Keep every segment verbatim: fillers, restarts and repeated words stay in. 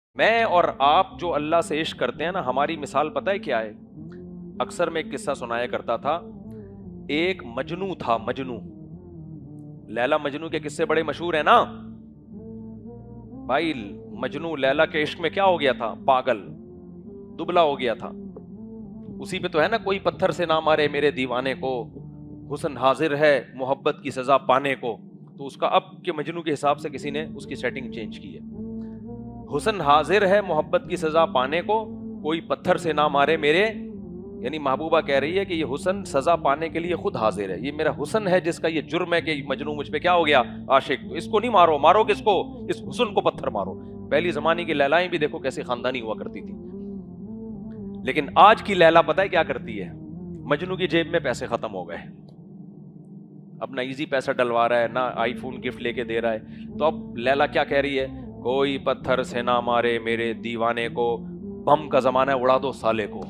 میں اور آپ جو اللہ سے عشق کرتے ہیں نا، ہماری مثال پتہ ہے کیا ہے؟ اکثر میں ایک قصہ سنایا کرتا تھا. ایک مجنو تھا، مجنو. لیلا مجنو کے قصے بڑے مشہور ہیں نا بھائی. مجنو لیلا کے عشق میں کیا ہو گیا تھا؟ پاگل، دبلا ہو گیا تھا. اسی پہ تو ہے نا، کوئی پتھر سے نہ مارے میرے دیوانے کو، حسن حاضر ہے محبت کی سزا پانے کو. تو اس کا اب کے مجنو کے حساب سے کسی نے اس کی سیٹنگ چینج کی ہے. حسن حاضر ہے محبت کی سزا پانے کو، کوئی پتھر سے نہ مارے میرے. یعنی محبوبہ کہہ رہی ہے کہ یہ حسن سزا پانے کے لیے خود حاضر ہے. یہ میرا حسن ہے جس کا یہ جرم ہے کہ مجنو مجھ پہ کیا ہو گیا؟ عاشق. تو اس کو نہیں مارو، مارو کس کو؟ اس حسن کو پتھر مارو. پہلی زمانے کی لیلائیں بھی دیکھو کیسے خاندانی ہوا کرتی تھی. لیکن آج کی لیلا پتہ ہے کیا کرتی ہے؟ مجنو کی جیب میں پیسے ختم ہو گئے، اپنا ایزی پیسہ ڈلوا رہا ہے، نہ آئی فون گفٹ لے کے دے رہا ہے. تو اب لیلا کیا کہہ رہی ہے؟ کوئی پتھر سے نہ مارے میرے دیوانے کو، بم کا زمانہ ہے اڑا دو سالے کو.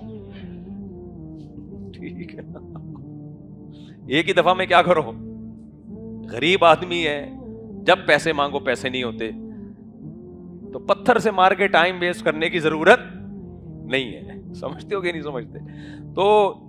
ٹھیک ہے، ایک ہی دفعہ میں کیا کرو؟ غریب آدمی ہے، جب پیسے مانگو پیسے نہیں ہوتے، تو پتھر سے مار کے ٹائم ویسٹ کرنے کی ضرورت نہیں ہے. سمجھتے ہو کہ نہیں سمجھتے؟ تو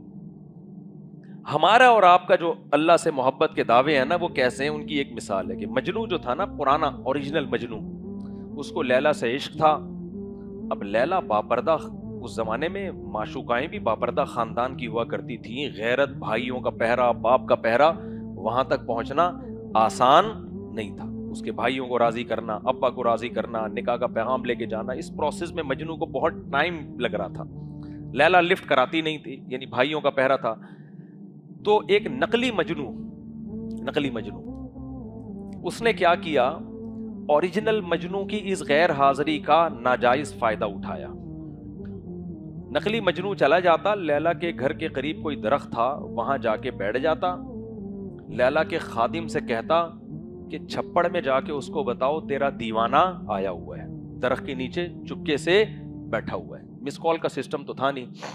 ہمارا اور آپ کا جو اللہ سے محبت کے دعوے ہیں نا، وہ کیسے ہیں؟ ان کی ایک مثال ہے کہ مجنو جو تھا نا، پرانا اوریجنل مجنو، اس کو لیلا سے عشق تھا. اب لیلا باپردہ، اس زمانے میں معشوقائیں بھی باپردہ خاندان کی ہوا کرتی تھیں. غیرت، بھائیوں کا پہرا، باپ کا پہرا، وہاں تک پہنچنا آسان نہیں تھا. اس کے بھائیوں کو راضی کرنا، ابا کو راضی کرنا، نکاح کا پیغام لے کے جانا، اس پروسیس میں مجنو کو بہت ٹائم لگ رہا تھا. لیلا لفٹ کراتی نہیں تھی، یعنی بھائیوں کا پہرا تھا. تو ایک نقلی مجنو، نقلی مجنو اس نے کیا کیا؟ اوریجنل مجنو کی اس غیر حاضری کا ناجائز فائدہ اٹھایا. نقلی مجنو چلا جاتا، لیلا کے گھر کے قریب کوئی درخت تھا، وہاں جا کے بیٹھ جاتا. لیلا کے خادم سے کہتا کہ چھپڑ میں جا کے اس کو بتاؤ تیرا دیوانہ آیا ہوا ہے، درخت کے نیچے چپکے سے بیٹھا ہوا ہے. مس کال کا سسٹم تو تھا نہیں.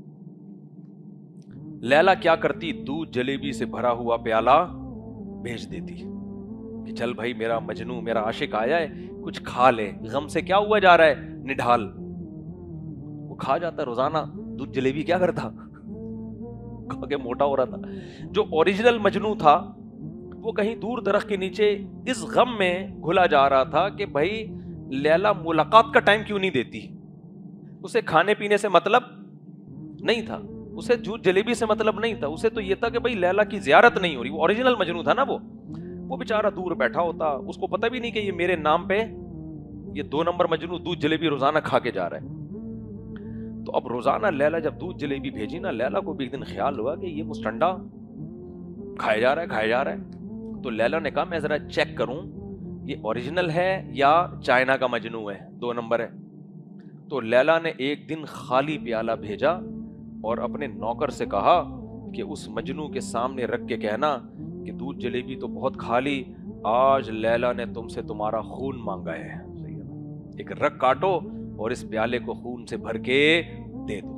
لیلا کیا کرتی؟ دودھ جلیبی سے بھرا ہوا پیالہ بھیج دیتی کہ چل بھائی میرا مجنو، میرا عاشق آیا ہے، کچھ کھا لے. غم سے کیا ہوا جا رہا ہے؟ نڈھال. وہ کھا جاتا روزانہ دودھ جلیبی. کیا کرتا؟ کھا کے موٹا ہو رہا تھا. جو اوریجنل مجنو تھا وہ کہیں دور درخت کے نیچے اس غم میں گھلا جا رہا تھا کہ بھائی لیلا ملاقات کا ٹائم کیوں نہیں دیتی. اسے کھانے پینے سے مطلب نہیں تھا، اسے دودھ جلیبی سے مطلب نہیں تھا. اسے تو یہ تھا کہ بھائی لیلا کی زیارت نہیں ہو رہی. وہ اوریجنل مجنو تھا نا، وہ وہ بیچارہ دور بیٹھا ہوتا، اس کو پتہ بھی نہیں کہ یہ میرے نام پہ یہ دو نمبر مجنو دودھ جلیبی روزانہ کھا کے جا رہا ہے. تو اب روزانہ لیلا جب دودھ جلیبی بھیجی نا، لیلا کو بھی ایک دن خیال ہوا کہ یہ مسٹنڈا کھایا جا رہا ہے کھایا جا رہا ہے. تو لیلا نے کہا میں ذرا چیک کروں یہ اوریجنل ہے یا چائنا کا مجنو ہے، دو نمبر ہے. تو لیلا نے ایک دن خالی پیالہ بھیجا اور اپنے نوکر سے کہا کہ اس مجنو کے سامنے رکھ کے کہنا کہ دودھ جلیبی تو بہت کھا لی، آج لیلا نے تم سے تمہارا خون مانگا ہے، ایک رگ کاٹو اور اس پیالے کو خون سے بھر کے دے دو.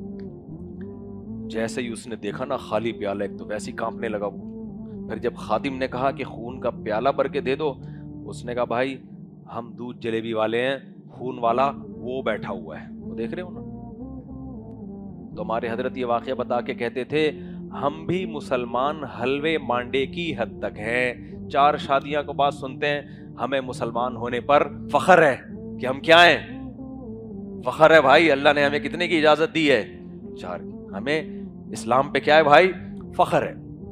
جیسے ہی اس نے دیکھا نا خالی پیالہ، ایک تو ویسے ہی کانپنے لگا. پھر جب خادم نے کہا کہ خون کا پیالہ بھر کے دے دو، اس نے کہا بھائی ہم دودھ جلیبی والے ہیں، خون والا وہ بیٹھا ہوا ہے. وہ دیکھ رہے ہو نا. تو ہمارے حضرت یہ واقعہ بتا کے کہتے تھے ہم بھی مسلمان حلوے مانڈے کی حد تک ہیں. چار شادیاں کو بعد سنتے ہیں ہمیں مسلمان ہونے پر فخر ہے کہ ہم کیا ہیں؟ فخر ہے بھائی. اللہ نے ہمیں کتنے کی اجازت دی ہے؟ چار. ہمیں اسلام پہ کیا ہے بھائی؟ فخر ہے.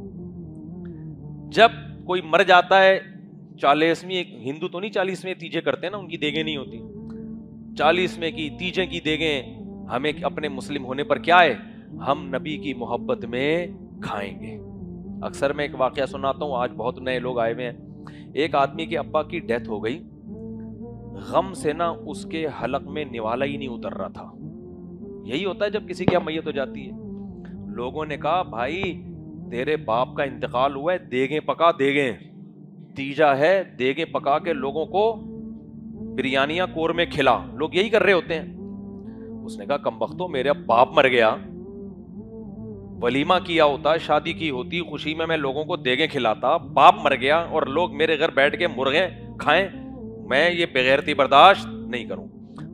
جب کوئی مر جاتا ہے چالیسویں، ہندو تو نہیں چالیسویں تیجے کرتے نا، ان کی دیگیں نہیں ہوتی، چالیسویں کی تیجے کی دیگیں ہمیں اپنے مسلم ہونے پر کیا ہے؟ ہم نبی کی محبت میں کھائیں گے. اکثر میں ایک واقعہ سناتا ہوں، آج بہت نئے لوگ آئے ہوئے ہیں. ایک آدمی کے ابا کی ڈیتھ ہو گئی، غم سے نا اس کے حلق میں نوالا ہی نہیں اتر رہا تھا. یہی ہوتا ہے جب کسی کی میت ہو جاتی ہے. لوگوں نے کہا بھائی تیرے باپ کا انتقال ہوا ہے، دیگیں پکا، دیگیں تیجا ہے، دیگیں پکا کے لوگوں کو بریانیاں قورمے کھلا. لوگ یہی کر رہے ہوتے ہیں. اس نے کہا کم بختو، میرا باپ مر گیا، ولیمہ کیا ہوتا، شادی کی ہوتی، خوشی میں میں لوگوں کو دیگیں کھلاتا. باپ مر گیا اور لوگ میرے گھر بیٹھ کے مرغے کھائیں، میں یہ بغیرتی برداشت نہیں کروں.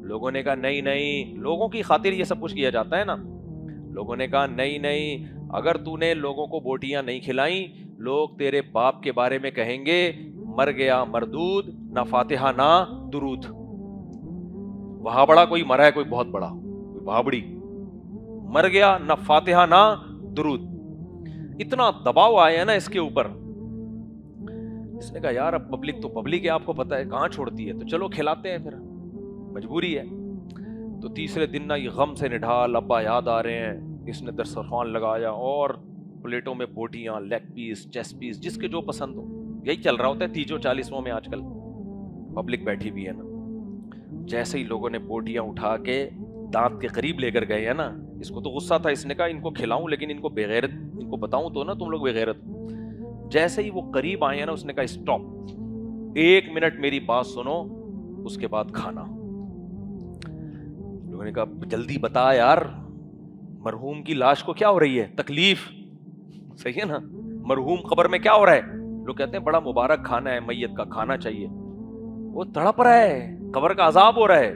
لوگوں نے کہا نہیں نہیں, لوگوں کی خاطر یہ سب کچھ کیا جاتا ہے نا. لوگوں نے کہا نہیں نہیں, اگر تو نے لوگوں کو بوٹیاں نہیں کھلائیں, لوگ تیرے باپ کے بارے میں کہیں گے مر گیا مردود, نہ فاتحہ نہ درود. وہاں بڑا کوئی مرا ہے, کوئی بہت بڑا, کوئی بھابڑی مر گیا, نہ فاتحہ نہ درود. اتنا دباؤ آیا نا اس کے اوپر. اس نے کہا یار اب پبلک تو پبلک ہے, آپ کو پتا ہے کہاں چھوڑتی ہے, تو چلو کھلاتے ہیں, پھر مجبوری ہے. تو تیسرے دن نا یہ غم سے نڈھال, ابا یاد آ رہے ہیں, اس نے دسترخوان لگایا اور پلیٹوں میں بوٹیاں, لیگ پیس, چیسٹ پیس, جس کے جو پسند ہو. یہی چل رہا ہوتا ہے تیجو چالیسوں میں آج کل, پبلک بیٹھی بھی ہے نا. جیسے ہی لوگوں نے بوٹیاں اٹھا کے دانت کے قریب لے کر گئے ہیں نا, اس کو تو غصہ تھا, اس نے کہا ان کو کھلاؤں لیکن ان کو بغیرت, ان کو بتاؤں تو نا تم لوگ بغیرت. جیسے ہی وہ قریب آئے ہیں نا, اس نے کہا اسٹاپ, ایک منٹ میری بات سنو, اس کے بعد کھانا. لوگوں نے کہا جلدی بتا یار, مرحوم کی لاش کو کیا ہو رہی ہے تکلیف, صحیح ہے نا, مرحوم قبر میں کیا ہو رہا ہے. لوگ کہتے ہیں بڑا مبارک کھانا ہے, میت کا کھانا چاہیے. وہ تڑپ رہا ہے, قبر کا عذاب ہو رہا ہے.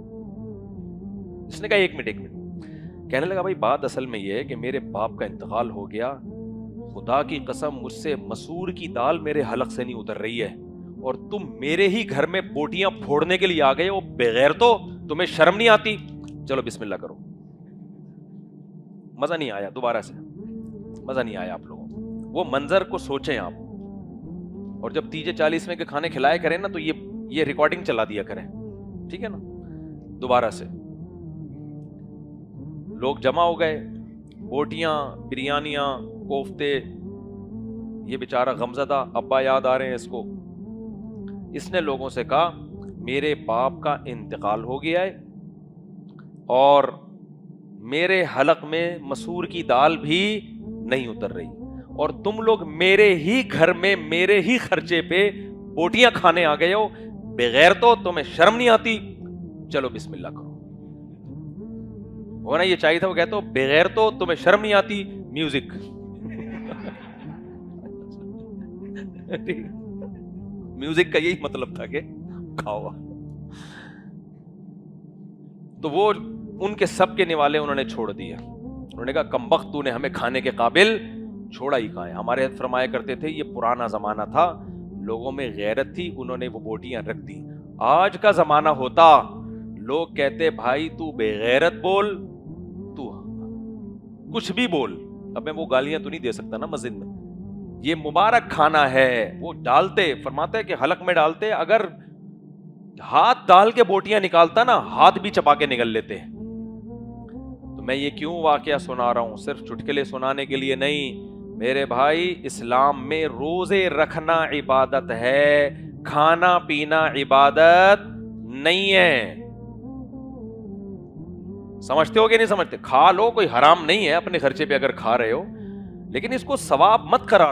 اس نے کہا ایک منٹ ایک منٹ. کہنے لگا بھائی بات اصل میں یہ ہے کہ میرے باپ کا انتقال ہو گیا, خدا کی قسم مجھ سے مسور کی دال میرے حلق سے نہیں اتر رہی ہے, اور تم میرے ہی گھر میں بوٹیاں پھوڑنے کے لیے آ گئے ہو بغیر, تو تمہیں شرم نہیں آتی. چلو بسم اللہ کرو. مزہ نہیں آیا, دوبارہ سے مزہ نہیں آیا آپ لوگوں کو. وہ منظر کو سوچیں آپ, اور جب تیجے چالیسویں کے کھانے کھلائے کریں نا, تو یہ یہ ریکارڈنگ چلا دیا کریں, ٹھیک ہے نا. دوبارہ سے لوگ جمع ہو گئے, بوٹیاں, بریانیاں, کوفتے. یہ بیچارہ غمزدہ ابا یاد آ رہے ہیں اس کو. اس نے لوگوں سے کہا میرے باپ کا انتقال ہو گیا ہے, اور میرے حلق میں مسور کی دال بھی نہیں اتر رہی, اور تم لوگ میرے ہی گھر میں میرے ہی خرچے پہ بوٹیاں کھانے آ گئے ہو بغیر, تو تمہیں شرم نہیں آتی. چلو بسم اللہ کرو. ہونا یہ چاہیے تھا, وہ کہتے ہو بغیر تو تمہیں شرم نہیں آتی. میوزک, میوزک کا یہی مطلب تھا کہ کھاؤ. تو وہ ان کے سب کے نوالے انہوں نے چھوڑ دیا. انہوں نے کہا کمبخت تو نے ہمیں کھانے کے قابل چھوڑا ہی کہاں ہے. ہمارے فرمایا کرتے تھے یہ پرانا زمانہ تھا, لوگوں میں غیرت تھی, انہوں نے وہ بوٹیاں رکھ دی. آج کا زمانہ ہوتا, لوگ کہتے بھائی تو بے غیرت بول, تو کچھ بھی بول. اب میں وہ گالیاں تو نہیں دے سکتا نا مسجد میں, یہ مبارک کھانا ہے. وہ ڈالتے, فرماتے کہ حلق میں ڈالتے, اگر ہاتھ ڈال کے بوٹیاں نکالتا نا, ہاتھ بھی چبا کے نکل لیتے. تو میں یہ کیوں واقعہ سنا رہا ہوں, صرف چٹکلے سنانے کے لیے نہیں میرے بھائی. اسلام میں روزے رکھنا عبادت ہے, کھانا پینا عبادت نہیں ہے. سمجھتے ہو کہ نہیں سمجھتے؟ کھا لو, کوئی حرام نہیں ہے اپنے خرچے پہ اگر کھا رہے ہو, لیکن اس کو ثواب مت کرا